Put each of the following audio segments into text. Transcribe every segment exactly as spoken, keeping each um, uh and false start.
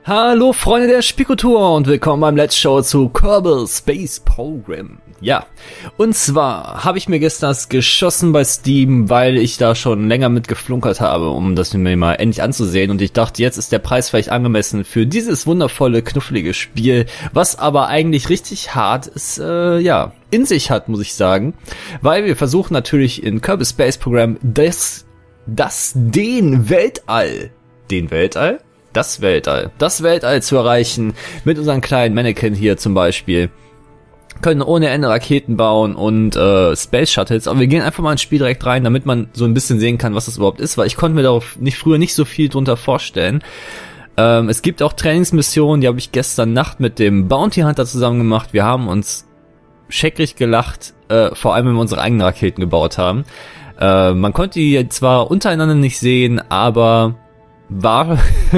Hallo Freunde der Spielkultur und willkommen beim Let's Show zu Kerbal Space Program. Ja, und zwar habe ich mir gestern das geschossen bei Steam, weil ich da schon länger mit geflunkert habe, um das mir mal endlich anzusehen. Und ich dachte, jetzt ist der Preis vielleicht angemessen für dieses wundervolle, knuffelige Spiel, was aber eigentlich richtig hart ist, äh, ja, in sich hat, muss ich sagen. Weil wir versuchen natürlich in Kerbal Space Program das, das, den Weltall, den Weltall? Das Weltall, das Weltall zu erreichen, mit unseren kleinen Mannequin hier zum Beispiel. Können ohne Ende Raketen bauen und äh, Space Shuttles, aber wir gehen einfach mal ins Spiel direkt rein, damit man so ein bisschen sehen kann, was das überhaupt ist, weil ich konnte mir darauf nicht früher nicht so viel drunter vorstellen. Ähm, es gibt auch Trainingsmissionen, die habe ich gestern Nacht mit dem Bounty Hunter zusammen gemacht. Wir haben uns scheckrig gelacht, äh, vor allem wenn wir unsere eigenen Raketen gebaut haben. Äh, man konnte die zwar untereinander nicht sehen, aber war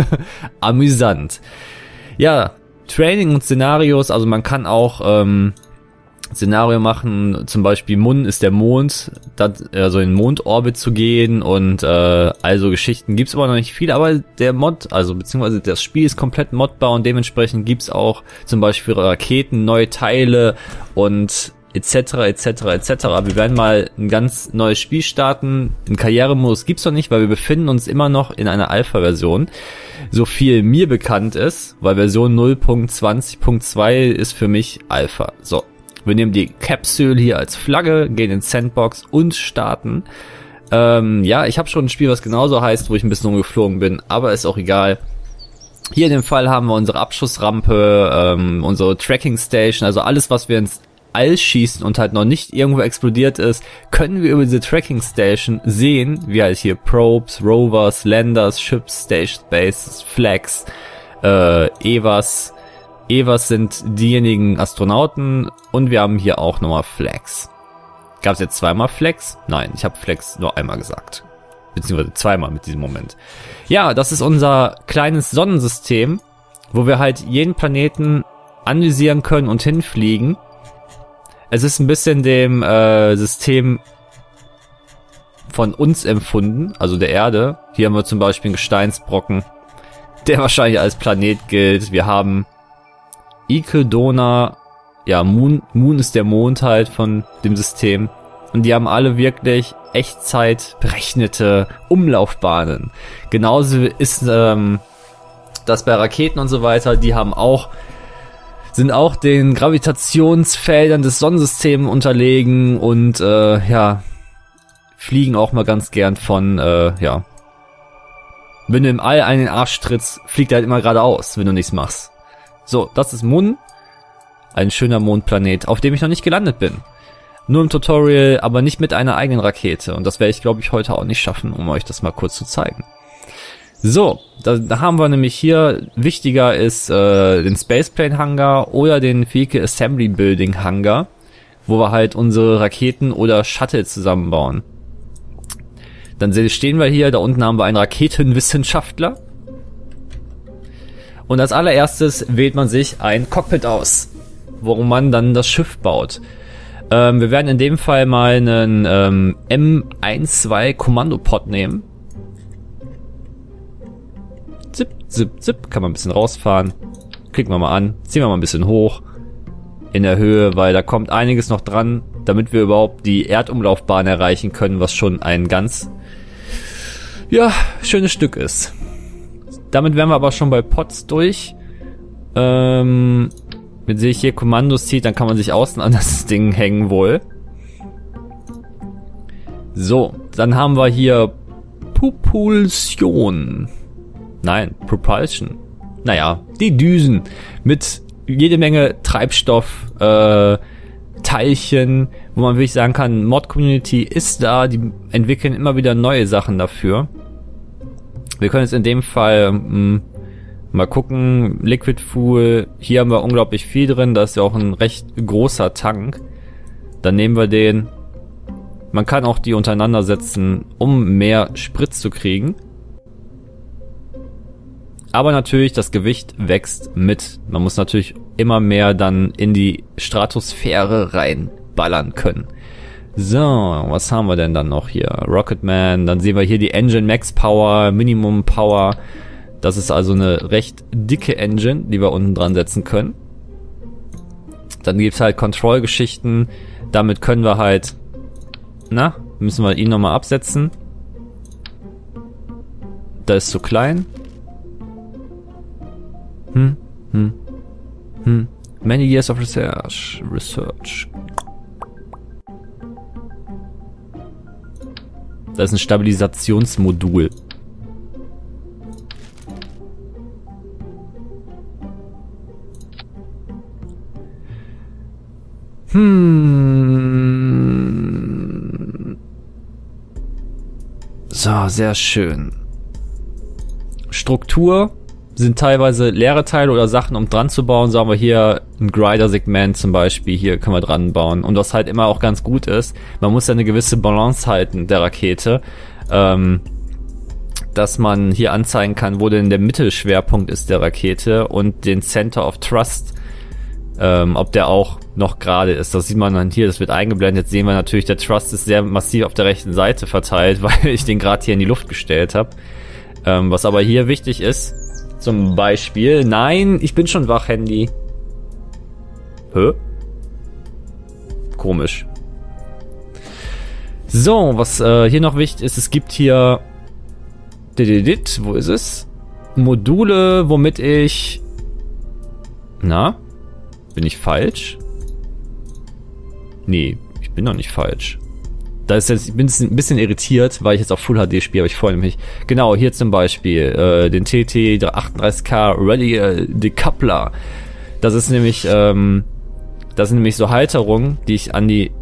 amüsant. Ja, Training und Szenarios, also man kann auch ähm, Szenario machen, zum Beispiel Mun ist der Mond, dat, also in Mondorbit zu gehen und äh, also Geschichten gibt's aber noch nicht viel, aber der Mod, also beziehungsweise das Spiel ist komplett modbar und dementsprechend gibt's auch zum Beispiel Raketen, neue Teile und etc, etc, et cetera. Wir werden mal ein ganz neues Spiel starten. Den Karrieremodus gibt's noch nicht, weil wir befinden uns immer noch in einer Alpha-Version. So viel mir bekannt ist, weil Version null Punkt zwanzig Punkt zwei ist für mich Alpha. So, wir nehmen die Capsule hier als Flagge, gehen in Sandbox und starten. Ähm, ja, ich habe schon ein Spiel, was genauso heißt, wo ich ein bisschen umgeflogen bin, aber ist auch egal. Hier in dem Fall haben wir unsere Abschussrampe, ähm, unsere Tracking Station, also alles, was wir ins All schießen und halt noch nicht irgendwo explodiert ist, können wir über diese Tracking Station sehen, wie halt hier Probes, Rovers, Landers, Ships, Station Bases, Flags, äh, E V As. E V As sind diejenigen Astronauten und wir haben hier auch nochmal Flags. Gab es jetzt zweimal Flags? Nein, ich habe Flags nur einmal gesagt. Beziehungsweise zweimal mit diesem Moment. Ja, das ist unser kleines Sonnensystem, wo wir halt jeden Planeten analysieren können und hinfliegen. Es ist ein bisschen dem äh, System von uns empfunden, also der Erde. Hier haben wir zum Beispiel einen Gesteinsbrocken, der wahrscheinlich als Planet gilt. Wir haben Ikedona, ja, Moon, Moon ist der Mond halt von dem System. Und die haben alle wirklich Echtzeit berechnete Umlaufbahnen. Genauso ist ähm, das bei Raketen und so weiter, die haben auch sind auch den Gravitationsfeldern des Sonnensystems unterlegen und äh, ja, fliegen auch mal ganz gern von, äh, ja, wenn du im All einen Arsch trittst, fliegt er halt immer geradeaus, wenn du nichts machst. So, das ist Mun, ein schöner Mondplanet, auf dem ich noch nicht gelandet bin. Nur im Tutorial, aber nicht mit einer eigenen Rakete und das werde ich, glaube ich, heute auch nicht schaffen, um euch das mal kurz zu zeigen. So, da, da haben wir nämlich hier, wichtiger ist äh, den Spaceplane Hangar oder den Vehicle Assembly Building Hangar, wo wir halt unsere Raketen oder Shuttle zusammenbauen. Dann stehen wir hier, da unten haben wir einen Raketenwissenschaftler. Und als allererstes wählt man sich ein Cockpit aus, worum man dann das Schiff baut. Ähm, wir werden in dem Fall mal einen ähm, M zwölf Kommandopod nehmen. Zip, zip, zip, kann man ein bisschen rausfahren. Klicken wir mal an, ziehen wir mal ein bisschen hoch in der Höhe, weil da kommt einiges noch dran, damit wir überhaupt die Erdumlaufbahn erreichen können, was schon ein ganz, ja, schönes Stück ist. Damit wären wir aber schon bei Pods durch. Ähm, wenn sich hier Kommandos zieht, dann kann man sich außen an das Ding hängen wohl. So, dann haben wir hier Propulsion. Nein, Propulsion. Naja, die Düsen mit jede Menge Treibstoff, äh, Teilchen, wo man wirklich sagen kann, Mod-Community ist da, die entwickeln immer wieder neue Sachen dafür. Wir können jetzt in dem Fall mh, mal gucken, Liquid Fuel, hier haben wir unglaublich viel drin, da ist ja auch ein recht großer Tank. Dann nehmen wir den. Man kann auch die untereinander setzen, um mehr Sprit zu kriegen. Aber natürlich, das Gewicht wächst mit. Man muss natürlich immer mehr dann in die Stratosphäre reinballern können. So, was haben wir denn dann noch hier? Rocketman, dann sehen wir hier die Engine Max Power, Minimum Power. Das ist also eine recht dicke Engine, die wir unten dran setzen können. Dann gibt's halt Control-Geschichten. Damit können wir halt, na, müssen wir ihn nochmal absetzen. Da ist zu klein. Hm, hm, hm. Many years of research. Research. Das ist ein Stabilisationsmodul. Hm. So, sehr schön. Struktur sind teilweise leere Teile oder Sachen, um dran zu bauen. Sagen wir hier ein Grider-Segment zum Beispiel. Hier können wir dran bauen. Und was halt immer auch ganz gut ist, man muss ja eine gewisse Balance halten der Rakete. Ähm, dass man hier anzeigen kann, wo denn der Mittelschwerpunkt ist der Rakete und den Center of Thrust, ähm, ob der auch noch gerade ist. Das sieht man dann hier, das wird eingeblendet. Jetzt sehen wir natürlich, der Thrust ist sehr massiv auf der rechten Seite verteilt, weil ich den gerade hier in die Luft gestellt habe. Ähm, was aber hier wichtig ist, zum Beispiel, nein, ich bin schon wach, Handy. Hä? Komisch. So, was äh, hier noch wichtig ist, es gibt hier, wo ist es? Module, womit ich, na, bin ich falsch? Nee, ich bin noch nicht falsch. Da ist jetzt, ich bin ein bisschen irritiert, weil ich jetzt auf Full H D spiele, aber ich freue mich. Genau, hier zum Beispiel äh, den T T achtunddreißig K Ready äh, Decoupler. Das ist nämlich, ähm, das sind nämlich so Halterungen, die ich an die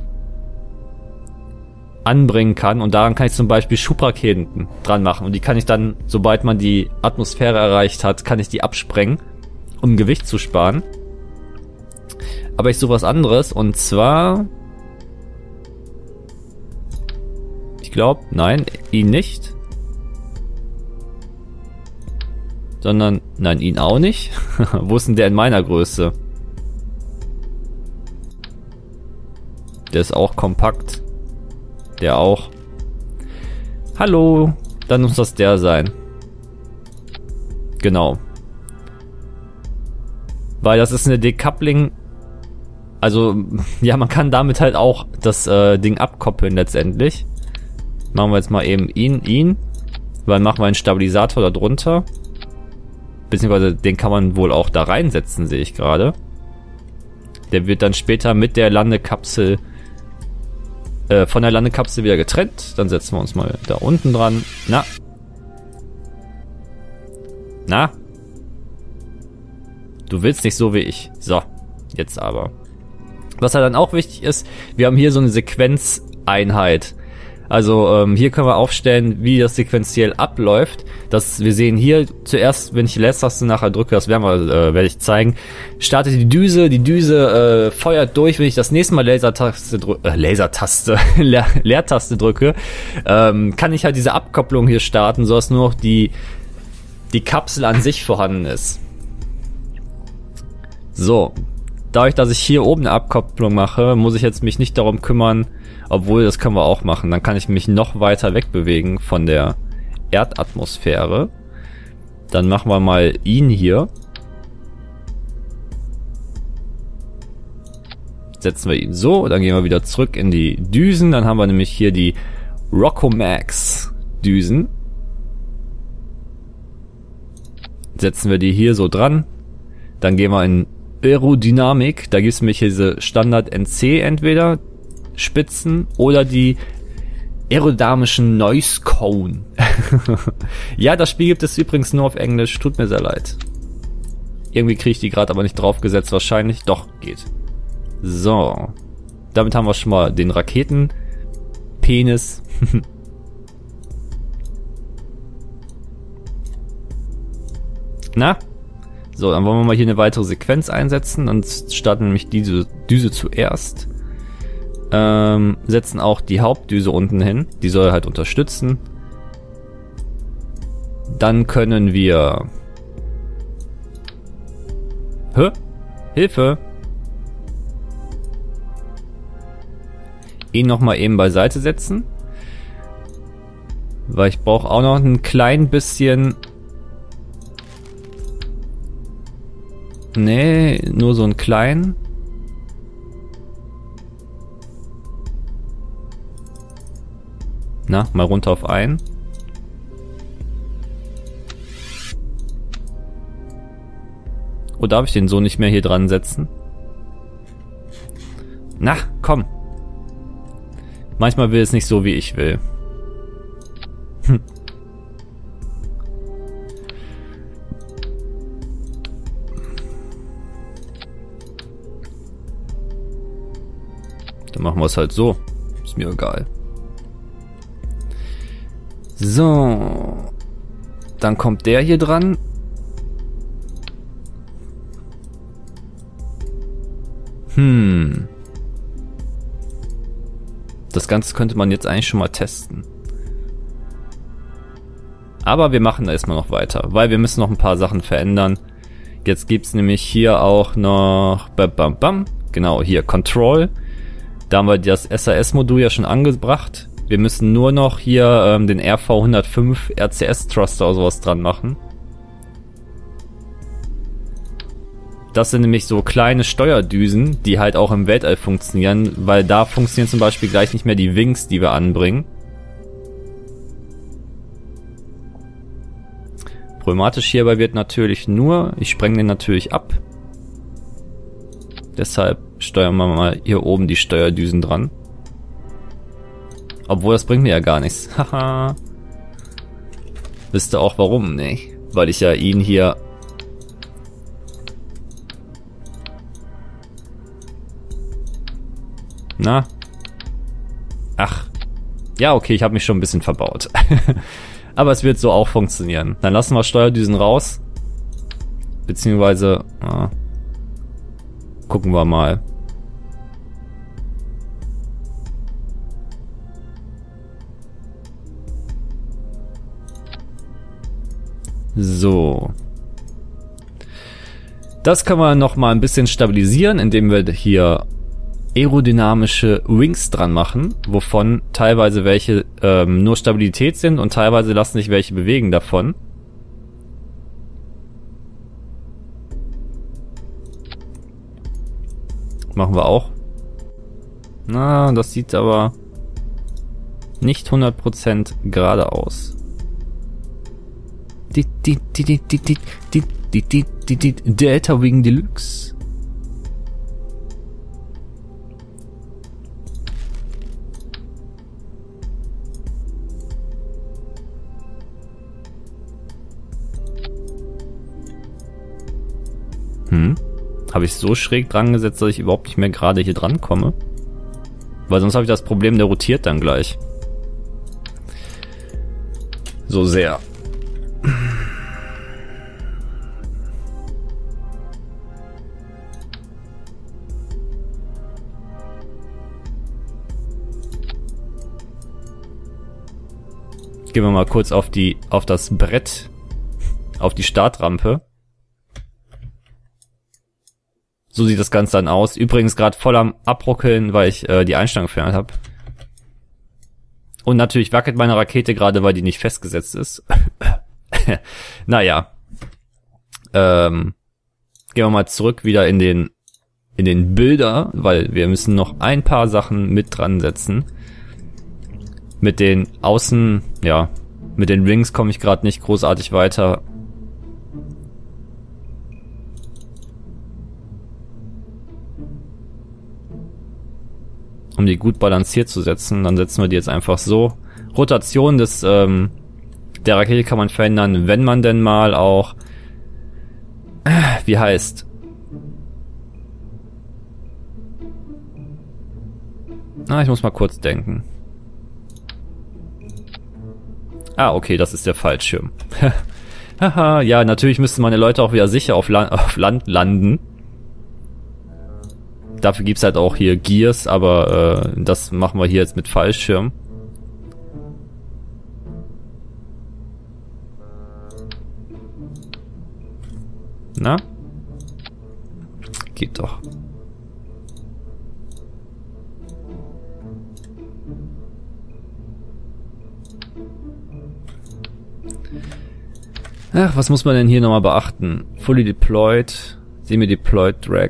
anbringen kann und daran kann ich zum Beispiel Schubraketen dran machen und die kann ich dann, sobald man die Atmosphäre erreicht hat, kann ich die absprengen, um Gewicht zu sparen. Aber ich suche was anderes und zwar, ich glaube, nein, ihn nicht, sondern, nein, ihn auch nicht. Wo ist denn der in meiner Größe? Der ist auch kompakt. Der auch. Hallo, dann muss das der sein. Genau. Weil das ist eine Decoupling. Also, ja, man kann damit halt auch das äh, Ding abkoppeln letztendlich. Machen wir jetzt mal eben ihn, ihn. Weil machen wir einen Stabilisator da drunter. Beziehungsweise den kann man wohl auch da reinsetzen, sehe ich gerade. Der wird dann später mit der Landekapsel äh, von der Landekapsel wieder getrennt. Dann setzen wir uns mal da unten dran. Na. Na. Du willst nicht so wie ich. So, jetzt aber. Was halt dann auch wichtig ist, wir haben hier so eine Sequenzeinheit. Also ähm, hier können wir aufstellen, wie das sequenziell abläuft. Das, wir sehen hier zuerst, wenn ich die Leertaste nachher drücke, das werden wir, äh, werde ich zeigen, startet die Düse, die Düse äh, feuert durch. Wenn ich das nächste Mal Lasertaste drücke, äh, Lasertaste, Leer Leertaste drücke, ähm, kann ich halt diese Abkopplung hier starten, sodass nur noch die die Kapsel an sich vorhanden ist. So, dadurch, dass ich hier oben eine Abkopplung mache, muss ich jetzt mich nicht darum kümmern, obwohl das können wir auch machen. Dann kann ich mich noch weiter wegbewegen von der Erdatmosphäre. Dann machen wir mal ihn hier. Setzen wir ihn so, dann gehen wir wieder zurück in die Düsen. Dann haben wir nämlich hier die Rockomax Düsen. Setzen wir die hier so dran. Dann gehen wir in Aerodynamik. Da gibt es nämlich diese Standard N C entweder Spitzen oder die aerodynamischen Noise Cone. Ja, das Spiel gibt es übrigens nur auf Englisch. Tut mir sehr leid. Irgendwie kriege ich die gerade aber nicht draufgesetzt. Wahrscheinlich. Doch, geht. So. Damit haben wir schon mal den Raketenpenis. Na? So, dann wollen wir mal hier eine weitere Sequenz einsetzen. Dann starten nämlich diese Düse zuerst. Ähm, setzen auch die Hauptdüse unten hin. Die soll halt unterstützen. Dann können wir... Hä? Hilfe! Ihn nochmal eben beiseite setzen. Weil ich brauche auch noch ein klein bisschen Nee, nur so einen kleinen. Na, mal runter auf einen. Oh, darf ich den so nicht mehr hier dran setzen? Na, komm. Manchmal will es nicht so, wie ich will. Hm. Dann machen wir es halt so. Ist mir egal. So. Dann kommt der hier dran. Hm. Das Ganze könnte man jetzt eigentlich schon mal testen. Aber wir machen erstmal noch weiter, weil wir müssen noch ein paar Sachen verändern. Jetzt gibt's nämlich hier auch noch... Bam, bam, bam. Genau, hier Control. Da haben wir das S A S-Modul ja schon angebracht. Wir müssen nur noch hier ähm, den R V hundertfünf R C S-Thruster oder sowas dran machen. Das sind nämlich so kleine Steuerdüsen, die halt auch im Weltall funktionieren, weil da funktionieren zum Beispiel gleich nicht mehr die Wings, die wir anbringen. Problematisch hierbei wird natürlich nur, ich spreng den natürlich ab. Deshalb steuern wir mal hier oben die Steuerdüsen dran. Obwohl, das bringt mir ja gar nichts. Haha. Wisst ihr auch warum? Nee. Weil ich ja ihn hier... Na? Ach. Ja, okay, ich habe mich schon ein bisschen verbaut. Aber es wird so auch funktionieren. Dann lassen wir Steuerdüsen raus. Beziehungsweise... Ah, gucken wir mal. So. Das kann man noch mal ein bisschen stabilisieren, indem wir hier aerodynamische Wings dran machen, wovon teilweise welche ähm, nur Stabilität sind und teilweise lassen sich welche bewegen davon. Machen wir auch. Na, das sieht aber nicht hundert Prozent gerade aus. Delta Wing Deluxe. Hm. Habe ich so schräg dran gesetzt, dass ich überhaupt nicht mehr gerade hier dran komme? Weil sonst habe ich das Problem, der rotiert dann gleich. So sehr. Gehen wir mal kurz auf die, auf das Brett, auf die Startrampe. So sieht das Ganze dann aus. Übrigens gerade voll am Abruckeln, weil ich äh, die Einstellung verändert habe. Und natürlich wackelt meine Rakete gerade, weil die nicht festgesetzt ist. Naja. Ähm, gehen wir mal zurück wieder in den in den Bilder, weil wir müssen noch ein paar Sachen mit dran setzen. Mit den Außen, ja, mit den Rings komme ich gerade nicht großartig weiter. Um die gut balanciert zu setzen, dann setzen wir die jetzt einfach so. Rotation des ähm, der Rakete kann man verändern, wenn man denn mal auch, äh, wie heißt, na, ich muss mal kurz denken. Ah, okay, das ist der Fallschirm. Haha, ja, natürlich müssten meine Leute auch wieder sicher auf, La- auf Land landen. Dafür gibt's halt auch hier Gears, aber äh, das machen wir hier jetzt mit Fallschirm. Na? Geht doch. Ach, was muss man denn hier nochmal beachten? Fully deployed. Semi-Deployed Drag.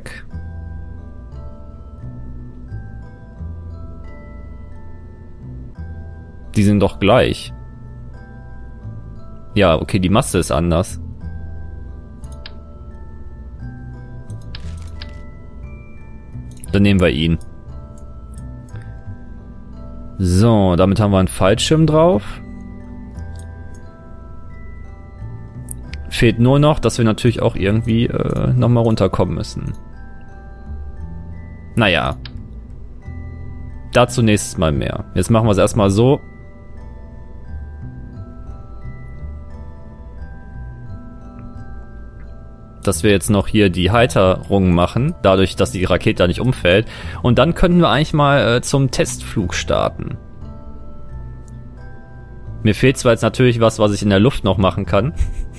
Die sind doch gleich. Ja, okay, die Masse ist anders. Dann nehmen wir ihn. So, damit haben wir einen Fallschirm drauf. Fehlt nur noch, dass wir natürlich auch irgendwie äh, nochmal runterkommen müssen. Naja. Dazu nächstes Mal mehr. Jetzt machen wir es erstmal so. Dass wir jetzt noch hier die Halterung machen, dadurch, dass die Rakete da nicht umfällt. Und dann können wir eigentlich mal äh, zum Testflug starten. Mir fehlt zwar jetzt natürlich was, was ich in der Luft noch machen kann.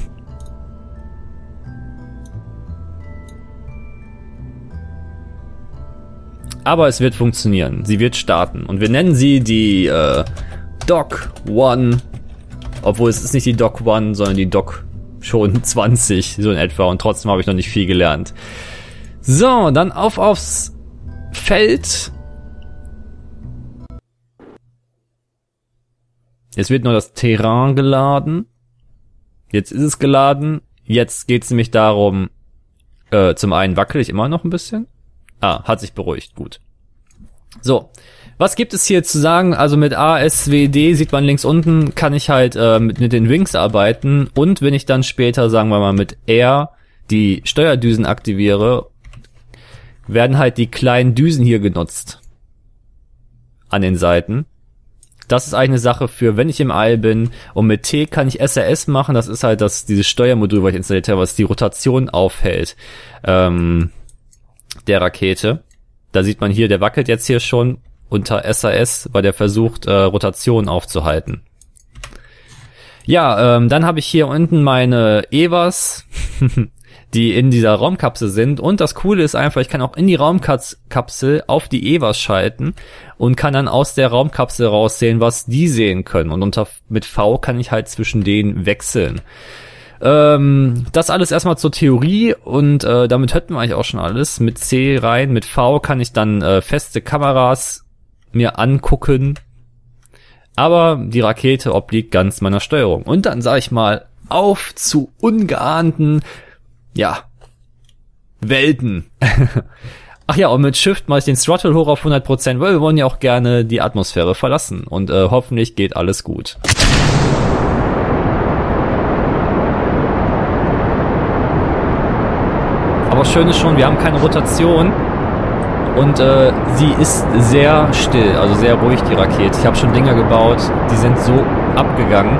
Aber es wird funktionieren. Sie wird starten. Und wir nennen sie die äh, Dock One. Obwohl es ist nicht die Dock One, sondern die Dock schon zwanzig, so in etwa. Und trotzdem habe ich noch nicht viel gelernt. So, dann auf aufs Feld. Jetzt wird nur das Terrain geladen. Jetzt ist es geladen. Jetzt geht es nämlich darum, äh, zum einen wackel ich immer noch ein bisschen. Ah, hat sich beruhigt, gut. So, was gibt es hier zu sagen? Also mit A S W D sieht man links unten, kann ich halt äh, mit, mit den Wings arbeiten. Und wenn ich dann später, sagen wir mal, mit R die Steuerdüsen aktiviere, werden halt die kleinen Düsen hier genutzt. An den Seiten. Das ist eigentlich eine Sache für, wenn ich im All bin. Und mit T kann ich S R S machen. Das ist halt das dieses Steuermodul, was ich installiert habe, was die Rotation aufhält. Ähm... der Rakete. Da sieht man hier, der wackelt jetzt hier schon unter S A S, weil der versucht, äh, Rotation aufzuhalten. Ja, ähm, dann habe ich hier unten meine E V As, die in dieser Raumkapsel sind. Und das Coole ist einfach, ich kann auch in die Raumkapsel auf die E V As schalten und kann dann aus der Raumkapsel raussehen, was die sehen können. Und unter mit V kann ich halt zwischen denen wechseln. Ähm, das alles erstmal zur Theorie und äh, damit hätten wir eigentlich auch schon alles. Mit C rein, mit V kann ich dann äh, feste Kameras mir angucken. Aber die Rakete obliegt ganz meiner Steuerung. Und dann sage ich mal, auf zu ungeahnten, ja, Welten. Ach ja, und mit Shift mache ich den Throttle hoch auf hundert Prozent, weil wir wollen ja auch gerne die Atmosphäre verlassen. Und äh, hoffentlich geht alles gut. Aber schön ist schon, wir haben keine Rotation und äh, sie ist sehr still, also sehr ruhig, die Rakete. Ich habe schon Dinger gebaut, die sind so abgegangen.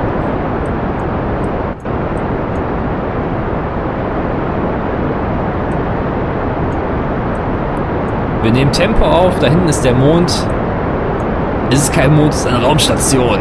Wir nehmen Tempo auf, da hinten ist der Mond. Es ist kein Mond, es ist eine Raumstation.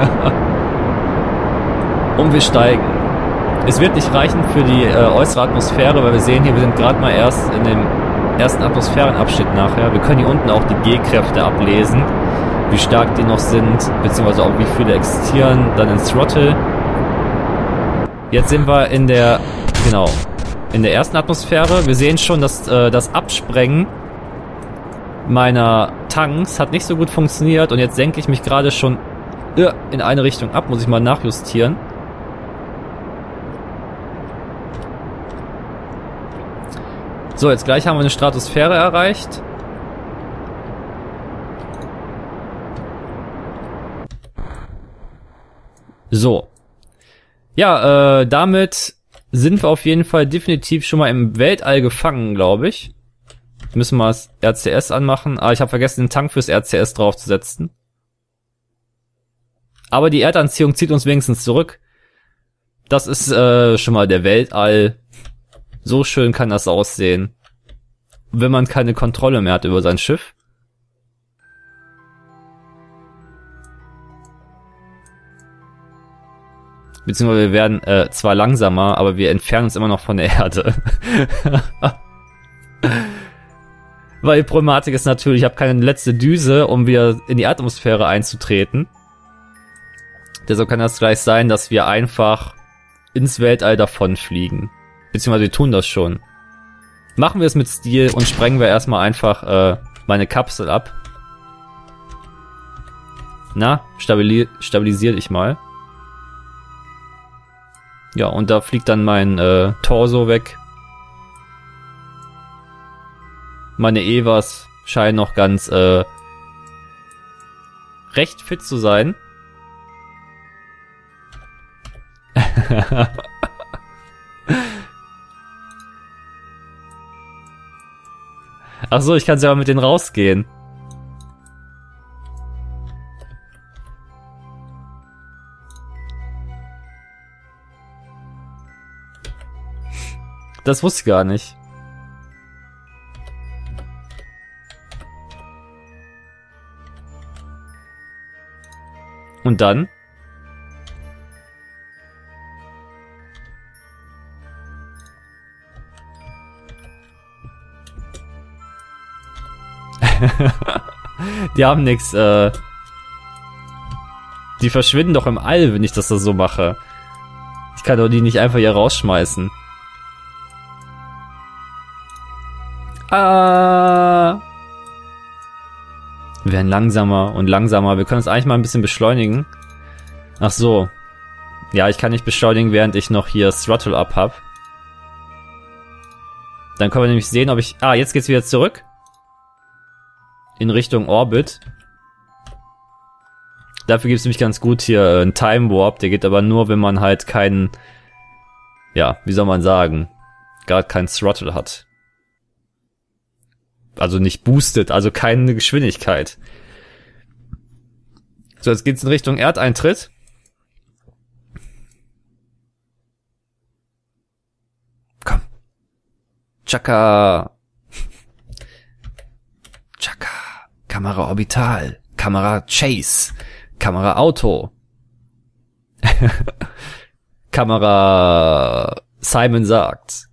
Und wir steigen. Es wird nicht reichen für die äh, äußere Atmosphäre, weil wir sehen hier, wir sind gerade mal erst in dem ersten Atmosphärenabschnitt nachher. Wir können hier unten auch die G-Kräfte ablesen, wie stark die noch sind, beziehungsweise auch wie viele existieren. Dann ins Throttle. Jetzt sind wir in der, genau, in der ersten Atmosphäre. Wir sehen schon, dass äh, das Absprengen meiner Tanks hat nicht so gut funktioniert und jetzt senke ich mich gerade schon äh, in eine Richtung ab, muss ich mal nachjustieren. So, jetzt gleich haben wir eine Stratosphäre erreicht. So. Ja, äh, damit sind wir auf jeden Fall definitiv schon mal im Weltall gefangen, glaube ich. Jetzt müssen wir das R C S anmachen. Ah, ich habe vergessen, den Tank fürs R C S draufzusetzen. Aber die Erdanziehung zieht uns wenigstens zurück. Das ist äh, schon mal der Weltall. So schön kann das aussehen, wenn man keine Kontrolle mehr hat über sein Schiff. Beziehungsweise wir werden äh, zwar langsamer, aber wir entfernen uns immer noch von der Erde. Weil die Problematik ist natürlich, ich habe keine letzte Düse, um wieder in die Atmosphäre einzutreten. Deshalb kann das gleich sein, dass wir einfach ins Weltall davonfliegen. Beziehungsweise wir tun das schon. machen wir es mit Stil und sprengen wir erstmal einfach äh, meine Kapsel ab. Na, stabili stabilisier dich mal. Ja, und da fliegt dann mein äh, Torso weg. Meine Evas scheinen noch ganz äh, recht fit zu sein. Ach so, ich kann selber mit denen rausgehen. Das wusste ich gar nicht. Und dann? Die haben nix, äh... Die verschwinden doch im All, wenn ich das so mache. Ich kann doch die nicht einfach hier rausschmeißen. Ah. Wir werden langsamer und langsamer. Wir können uns eigentlich mal ein bisschen beschleunigen. Ach so. Ja, ich kann nicht beschleunigen, während ich noch hier Throttle up hab. Dann können wir nämlich sehen, ob ich... Ah, jetzt geht's wieder zurück. In Richtung Orbit. Dafür gibt's nämlich ganz gut hier äh, einen Time Warp. Der geht aber nur, wenn man halt keinen... Ja, wie soll man sagen? Gerade keinen Throttle hat. Also nicht boostet, also keine Geschwindigkeit. So, jetzt geht's in Richtung Erdeintritt. Komm. Chaka. Chaka. Kamera Orbital. Kamera Chase. Kamera Auto. Kamera Simon sagt.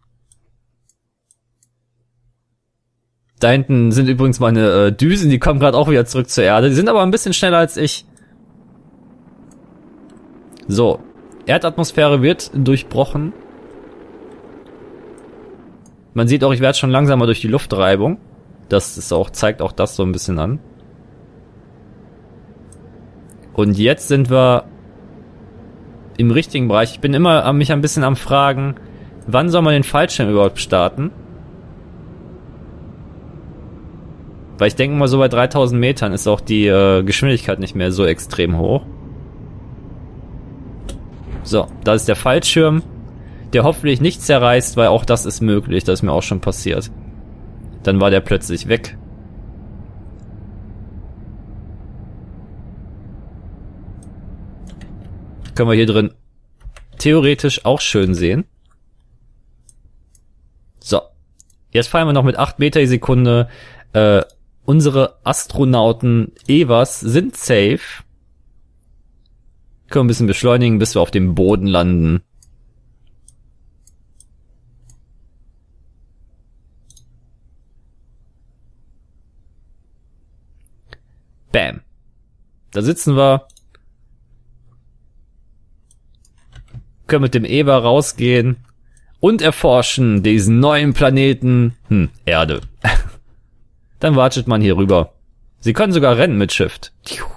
Da hinten sind übrigens meine äh, Düsen, die kommen gerade auch wieder zurück zur Erde. Die sind aber ein bisschen schneller als ich. So. Erdatmosphäre wird durchbrochen. Man sieht auch, ich werde schon langsamer durch die Luftreibung. Das ist auch, zeigt auch das so ein bisschen an. Und jetzt sind wir im richtigen Bereich. Ich bin immer mich ein bisschen am Fragen, wann soll man den Fallschirm überhaupt starten? Weil ich denke mal, so bei dreitausend Metern ist auch die äh, Geschwindigkeit nicht mehr so extrem hoch. So, da ist der Fallschirm, der hoffentlich nicht zerreißt, weil auch das ist möglich, das ist mir auch schon passiert. Dann war der plötzlich weg. Können wir hier drin theoretisch auch schön sehen. So, jetzt fahren wir noch mit acht Meter die Sekunde. Äh, Unsere Astronauten Evas sind safe. Können wir ein bisschen beschleunigen, bis wir auf dem Boden landen. Bam. Da sitzen wir. Können mit dem Eva rausgehen und erforschen diesen neuen Planeten. Hm, Erde. Dann watschelt man hier rüber. Sie können sogar rennen mit Shift.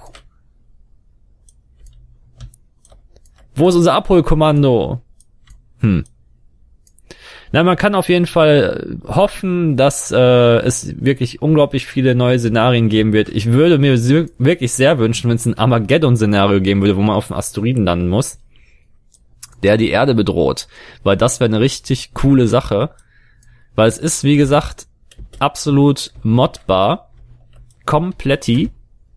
Wo ist unser Abholkommando? Hm. Na, man kann auf jeden Fall hoffen, dass äh, es wirklich unglaublich viele neue Szenarien geben wird. Ich würde mir wirklich sehr wünschen, wenn es ein Armageddon-Szenario geben würde, wo man auf dem Asteroiden landen muss, der die Erde bedroht. Weil das wäre eine richtig coole Sache. Weil es ist, wie gesagt, absolut modbar. Kompletti.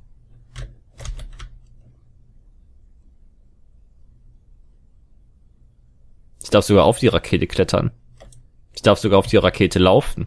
Ich darf sogar auf die Rakete klettern. Ich darf sogar auf die Rakete laufen.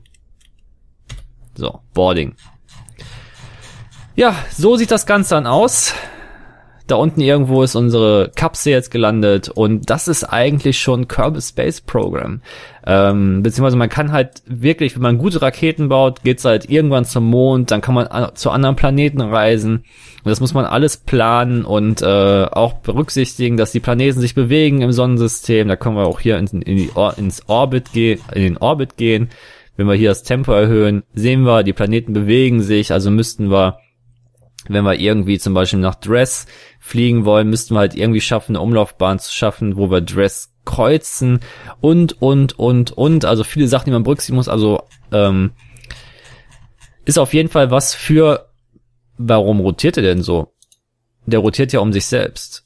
So, Boarding. Ja, so sieht das Ganze dann aus. Da unten irgendwo ist unsere Kapsel jetzt gelandet und das ist eigentlich schon Kerbal Space Program. Ähm, beziehungsweise man kann halt wirklich, wenn man gute Raketen baut, geht's halt irgendwann zum Mond, dann kann man an, zu anderen Planeten reisen. Und das muss man alles planen und äh, auch berücksichtigen, dass die Planeten sich bewegen im Sonnensystem. Da können wir auch hier in, in die Or- ins Orbit gehen, in den Orbit gehen. Wenn wir hier das Tempo erhöhen, sehen wir, die Planeten bewegen sich, also müssten wir, wenn wir irgendwie zum Beispiel nach Dress fliegen wollen, müssten wir halt irgendwie schaffen, eine Umlaufbahn zu schaffen, wo wir Dress kreuzen und, und, und, und. Also viele Sachen, die man berücksichtigen muss. Also ähm, ist auf jeden Fall was für, warum rotiert er denn so? Der rotiert ja um sich selbst.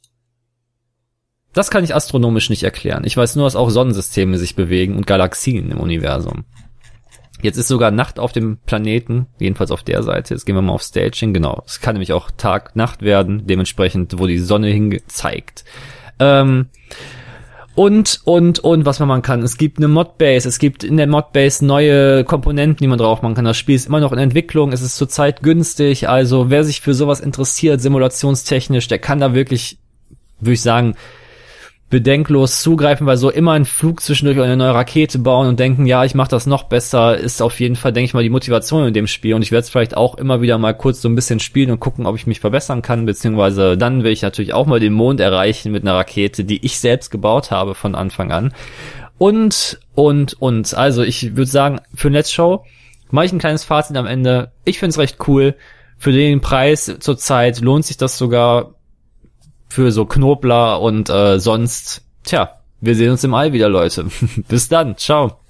Das kann ich astronomisch nicht erklären. Ich weiß nur, dass auch Sonnensysteme sich bewegen und Galaxien im Universum. Jetzt ist sogar Nacht auf dem Planeten, jedenfalls auf der Seite. Jetzt gehen wir mal auf Staging, genau. Es kann nämlich auch Tag, Nacht werden, dementsprechend, wo die Sonne hingezeigt. Ähm, und, und, und, was man machen kann. Es gibt eine Modbase, es gibt in der Modbase neue Komponenten, die man drauf machen kann. Das Spiel ist immer noch in Entwicklung, es ist zurzeit günstig, also wer sich für sowas interessiert, simulationstechnisch, der kann da wirklich, würde ich sagen, bedenklos zugreifen, weil so immer einen Flug zwischendurch oder eine neue Rakete bauen und denken, ja, ich mache das noch besser, ist auf jeden Fall, denke ich mal, die Motivation in dem Spiel. Und ich werde es vielleicht auch immer wieder mal kurz so ein bisschen spielen und gucken, ob ich mich verbessern kann, beziehungsweise dann will ich natürlich auch mal den Mond erreichen mit einer Rakete, die ich selbst gebaut habe von Anfang an. Und, und, und. Also ich würde sagen, für Let's Show mache ich ein kleines Fazit am Ende. Ich finde es recht cool. Für den Preis zurzeit lohnt sich das sogar. Für so Knobler und äh, sonst, tja, wir sehen uns im All wieder, Leute. Bis dann, ciao.